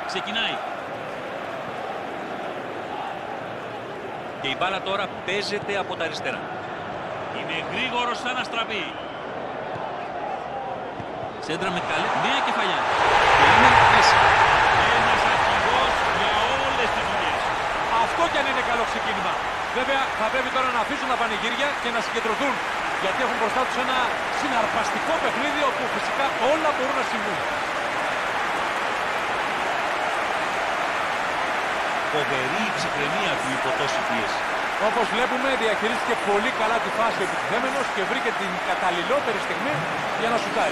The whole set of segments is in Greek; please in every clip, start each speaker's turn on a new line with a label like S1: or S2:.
S1: Ξεκινάει. Και η μπάλα τώρα παίζεται από τα αριστερά. Είναι γρήγορος σαν αστραπή. Σέντρα με καλή. Νέα κεφαλιά. Και είναι μέσα. Ένας αρχηγός για όλες τις δουλειές.
S2: Αυτό κι αν είναι καλό ξεκίνημα. Βέβαια θα πρέπει τώρα να αφήσουν τα πανηγύρια και να συγκεντρωθούν. Γιατί έχουν μπροστά τους ένα συναρπαστικό παιχνίδι όπου φυσικά όλα μπορούν να συμβούν.
S1: Φοβερή η ψυχραιμία του υπό τόση πίεση.
S2: Όπως βλέπουμε διαχειρίστηκε πολύ καλά τη φάση ο επιτυχημένος και βρήκε την καταλληλότερη στιγμή για να σουτάρει.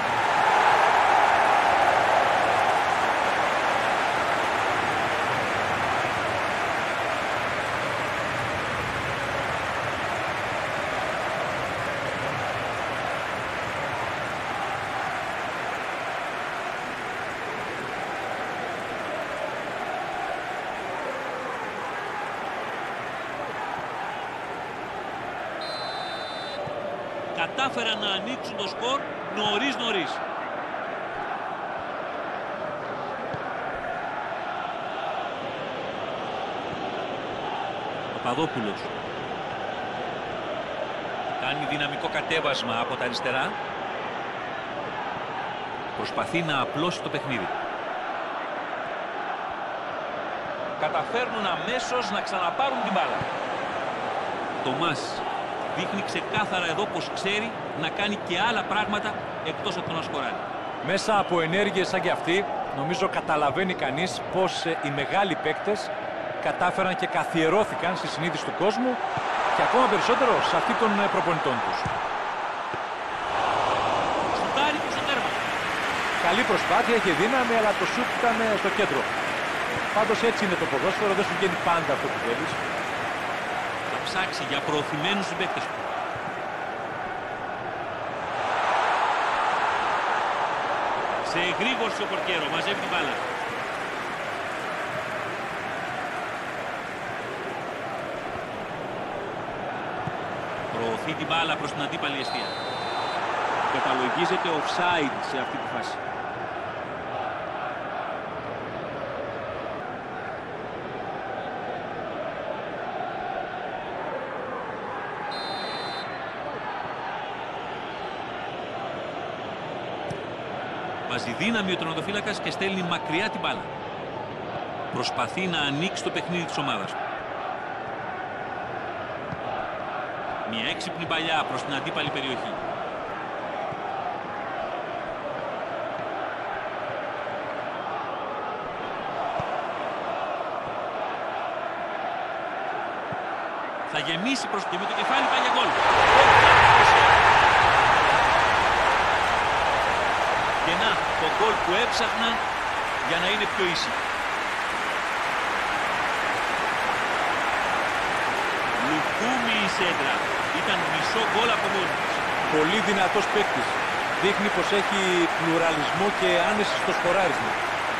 S1: Κατάφεραν να ανοίξουν το σκορ νωρίς. Παπαδόπουλος. Κάνει δυναμικό κατέβασμα από τα αριστερά. Προσπαθεί να απλώσει το παιχνίδι. Καταφέρνουν αμέσως να ξαναπάρουν την μπάλα. Τομάς. Δείχνει ξεκάθαρα εδώ πως ξέρει να κάνει και άλλα πράγματα εκτός από το να σκοράρει.
S2: Μέσα από ενέργειες σαν και αυτή, νομίζω καταλαβαίνει κανείς πως οι μεγάλοι παίκτες κατάφεραν και καθιερώθηκαν στη συνείδηση του κόσμου και ακόμα περισσότερο σε αυτή των προπονητών τους.
S1: Σουτάρει προς το τέρμα.
S2: Καλή προσπάθεια, είχε δύναμη, αλλά το σουτ ήταν στο κέντρο. Πάντως έτσι είναι το ποδόσφαιρο, δεν σου βγαίνει πάντα αυτό που θέλεις.
S1: Ψάξει για προωθημένους συμπαίκτες του. Σε εγρήγορση ο Πορκέρο, μαζεύει την μπάλα. Προωθεί την μπάλα προς την αντίπαλη εστία. Καταλογίζεται offside σε αυτή τη φάση. Βάζει δύναμη ο τερματοφύλακας και στέλνει μακριά την μπάλα. Προσπαθεί να ανοίξει το παιχνίδι της ομάδας του. Μια έξυπνη παλιά προς την αντίπαλη περιοχή. Θα γεμίσει προς και με το κεφάλι πάει για γκολ. Και να, το γκολ που έψαχναν για να είναι πιο ίση. Λουκούμι η σέντρα. Ήταν μισό γκολ από μόνη της.
S2: Πολύ δυνατός παίκτης. Δείχνει πως έχει πλουραλισμό και άνεση στο σκοράρισμα.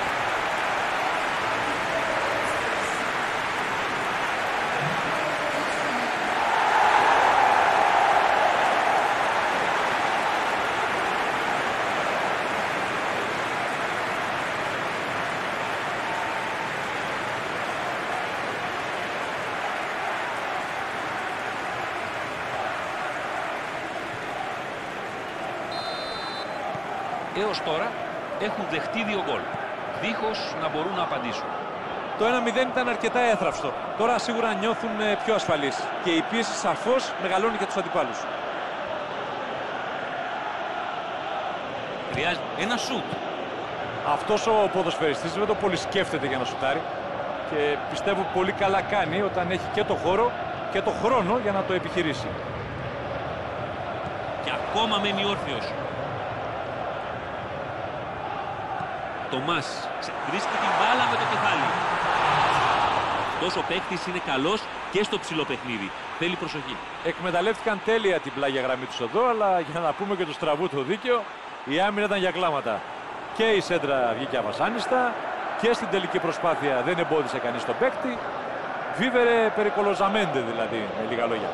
S1: Έως τώρα έχουν δεχτεί 2 γκολ, δίχως να μπορούν να απαντήσουν.
S2: Το 1-0 ήταν αρκετά έθραυστο. Τώρα σίγουρα νιώθουν πιο ασφαλείς και η πίεση σαφώς μεγαλώνει για τους αντιπάλους.
S1: Χρειάζεται ένα σουτ.
S2: Αυτός ο ποδοσφαιριστής δεν το πολύ σκέφτεται για να σουτάρει και πιστεύω πολύ καλά κάνει όταν έχει και το χώρο και το χρόνο για να το επιχειρήσει.
S1: Και ακόμα μένει όρθιος. Τομάς βρίσκει την μπάλα με το κεφάλι. Αυτός ο παίκτης είναι καλός και στο ψηλό παιχνίδι. Θέλει προσοχή.
S2: Εκμεταλλεύτηκαν τέλεια την πλάγια γραμμή τους εδώ, αλλά για να πούμε και του στραβού το δίκαιο, η άμυνα ήταν για κλάματα. Και η σέντρα βγήκε αβασάνιστα και στην τελική προσπάθεια δεν εμπόδισε κανείς τον παίκτη. Βίβερε περικολοζαμέντε δηλαδή, με λίγα λόγια.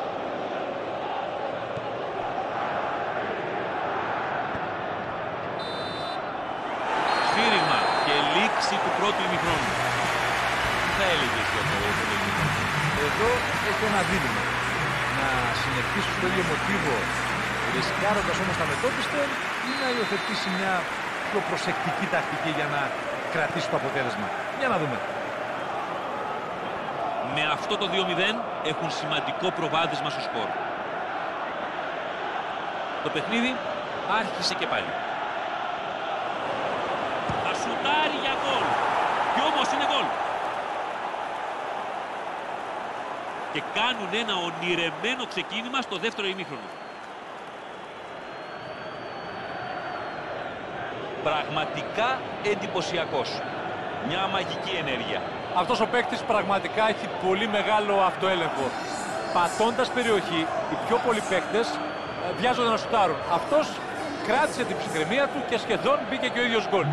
S1: λήξη του πρώτου ημιχρόνου. Τι θα έλεγες για το παιχνίδι?
S2: Εδώ έχει ένα δίλημμα. Να συνεχίσει στο ίδιο μοτίβο, ρισκάροντας όμως τα μετώπιστε, ή να υιοθετήσει μια πιο προσεκτική τακτική για να κρατήσει το αποτέλεσμα. Για να δούμε.
S1: Με αυτό το 2-0 έχουν σημαντικό προβάδισμα στο σκορ. Το παιχνίδι άρχισε και πάλι. Θα σουτάρει για γκολ. Κι όμως είναι γκολ. Και κάνουν ένα ονειρεμένο ξεκίνημα στο δεύτερο ημίχρονο. Πραγματικά εντυπωσιακός. Μια μαγική ενέργεια.
S2: Αυτός ο παίκτης πραγματικά έχει πολύ μεγάλο αυτοέλεγχο. Πατώντας περιοχή, οι πιο πολλοί παίκτες βιάζονται να σουτάρουν. Αυτός κράτησε την ψυχραιμία του και σχεδόν μπήκε και ο ίδιος γκολ.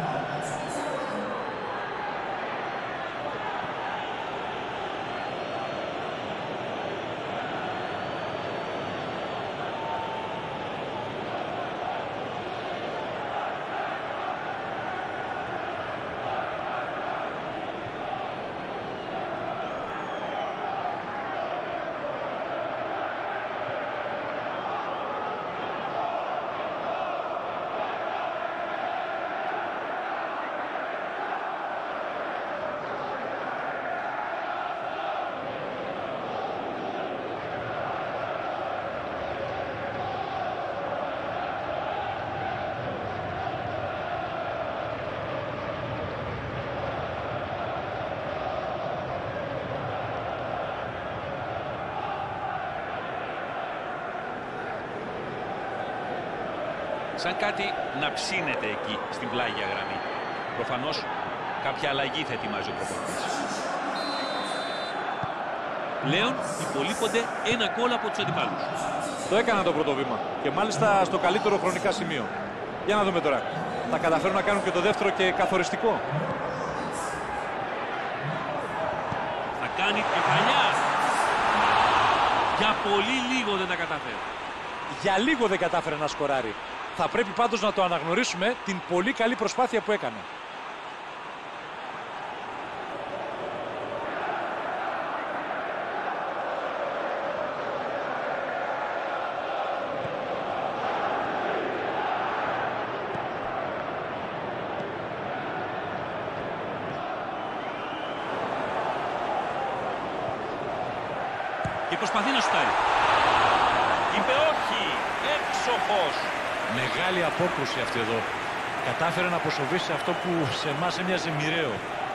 S1: Σαν κάτι να ψήνεται εκεί στην πλάγια γραμμή. Προφανώς κάποια αλλαγή θα ετοιμάζει ο προπονητής. Πλέον υπολείπονται ένα γκολ από τους αντιπάλους.
S2: Το έκανα το πρώτο βήμα και μάλιστα στο καλύτερο χρονικά σημείο. Για να δούμε τώρα. Θα καταφέρουν να κάνουν και το δεύτερο και καθοριστικό.
S1: Θα κάνει κεφαλιά. Για πολύ λίγο δεν τα καταφέρει.
S2: Για λίγο δεν κατάφερε να σκοράρει. Θα πρέπει πάντως να το αναγνωρίσουμε την πολύ καλή προσπάθεια που έκανε.
S1: Και προσπαθεί να σουτάρει. Είπε όχι. Έξοχος.
S2: Μεγάλη απόκρουση αυτή εδώ. Κατάφερε να αποσοβήσει αυτό που σε εμάς έμοιαζε μοιραίο.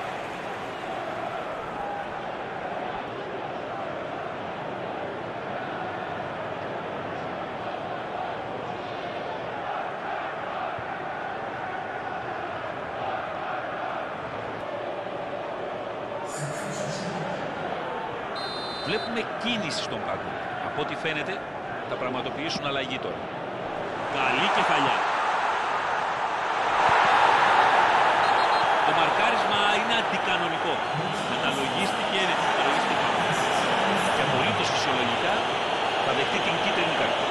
S1: Βλέπουμε κίνηση στον πάγκο. Από ό,τι φαίνεται θα πραγματοποιήσουν αλλαγή τώρα. Καλή κεφαλιά. Το μαρκάρισμα είναι αντικανονικό. Καταλογίστηκε και απολύτως φυσιολογικά θα δεχτεί την κίτρινη κάρτα.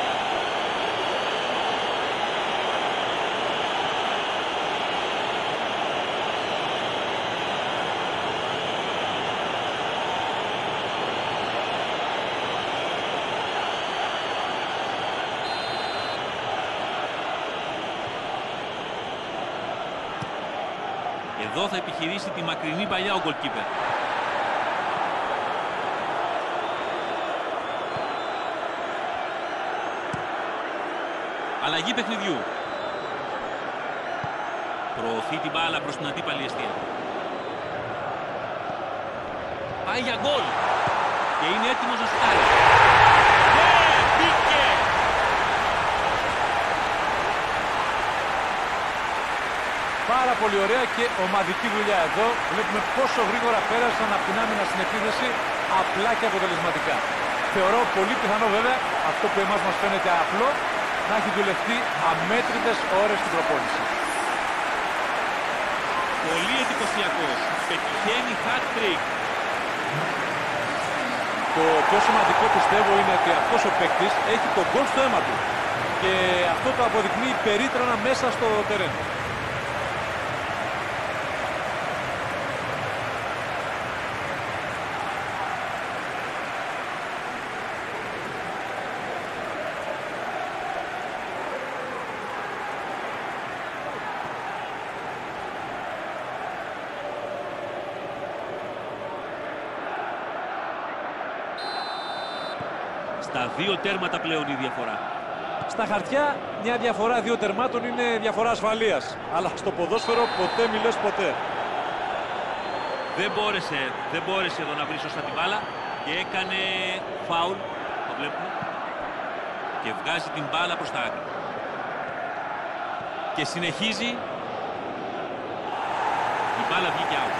S1: Εδώ θα επιχειρήσει τη μακρινή παλιά ο γκολκίπερ. Αλλαγή παιχνιδιού. Προωθεί την μπάλα προς την αντίπαλη εστία. Πάει για γκολ. Και είναι έτοιμος να σουτάρει. Μπήκε!
S2: Πάρα πολύ ωραία και ομαδική δουλειά εδώ. Βλέπουμε πόσο γρήγορα πέρασαν από την άμυνα στην επίθεση, απλά και αποτελεσματικά. Θεωρώ πολύ πιθανό βέβαια αυτό που εμάς μας φαίνεται απλό να έχει δουλευτεί αμέτρητες ώρες στην προπόνηση.
S1: Πολύ εντυπωσιακός. Πετυχαίνει hat-trick.
S2: Το πιο σημαντικό πιστεύω είναι ότι αυτός ο παίκτης έχει τον γκολ στο αίμα του. Και αυτό το αποδεικνύει περίτρανα μέσα στο τερέν.
S1: Στα 2 τέρματα πλέον η διαφορά.
S2: Στα χαρτιά μια διαφορά 2 τερμάτων είναι διαφορά ασφαλείας. Αλλά στο ποδόσφαιρο ποτέ μη λες ποτέ.
S1: Δεν μπόρεσε εδώ να βρει σωστά την μπάλα και έκανε φάουλ, το βλέπουμε, και βγάζει την μπάλα προς τα άκρα. Και συνεχίζει. Η μπάλα βγήκε out.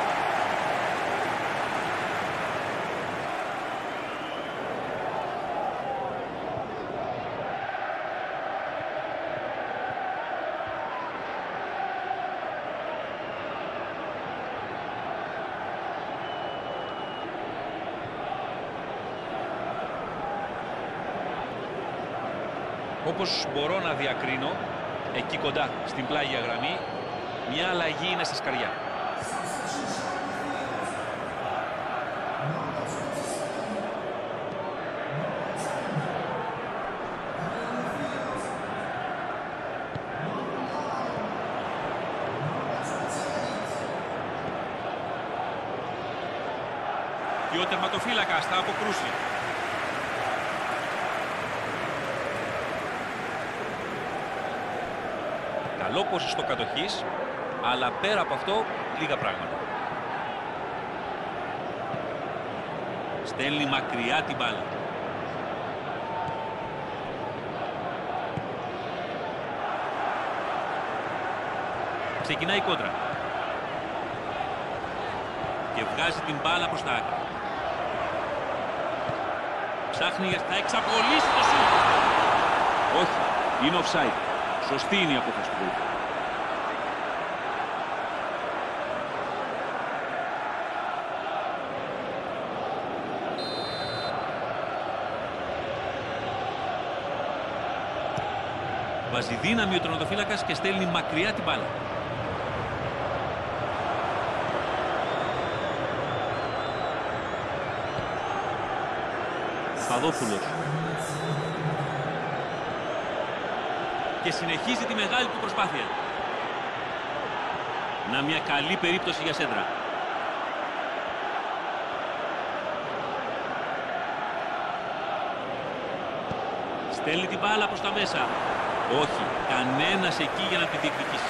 S1: Όπως μπορώ να διακρίνω, εκεί κοντά στην πλάγια γραμμή, μια αλλαγή είναι στα σκαριά. Και ο τερματοφύλακας θα αποκρούσει. Καλό ποσοστό κατοχής, αλλά πέρα από αυτό λίγα πράγματα. Στέλνει μακριά την μπάλα. Ξεκινάει η κόντρα. Και βγάζει την μπάλα προς τα άκρα. Ψάχνει, θα εξαπολύσει το σούτ. Όχι, είναι offside. Σωστή είναι η απόφαση του. Βάζει δύναμη ο τερματοφύλακας και στέλνει μακριά την μπάλα. Παδόπουλος. Και συνεχίζει τη μεγάλη του προσπάθεια. Να μια καλή περίπτωση για σέντρα. Στέλνει την μπάλα προς τα μέσα. Όχι, κανένας εκεί για να τη διεκδικήσει.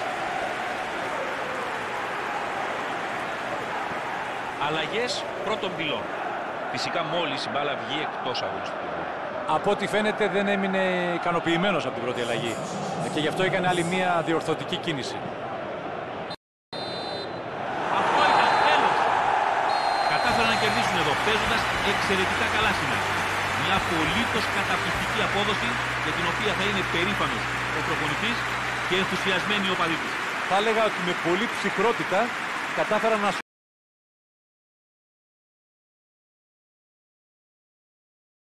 S1: Αλλαγές πρώτων πυλών. Φυσικά μόλις η μπάλα βγει εκτός αγωνιστικού.
S2: Από ό,τι φαίνεται δεν έμεινε ικανοποιημένος από την πρώτη αλλαγή. Και γι' αυτό έκανε άλλη μια διορθωτική κίνηση.
S1: Αυτό ήταν τέλος. Κατάφεραν να κερδίσουν εδώ, παίζοντας εξαιρετικά καλά σήμερα. Μια απολύτως καταπληκτική απόδοση για την οποία θα είναι περήφανος ο προπονητής και ενθουσιασμένοι οι οπαδοί του.
S2: Θα έλεγα ότι με πολλή ψυχρότητα κατάφεραν να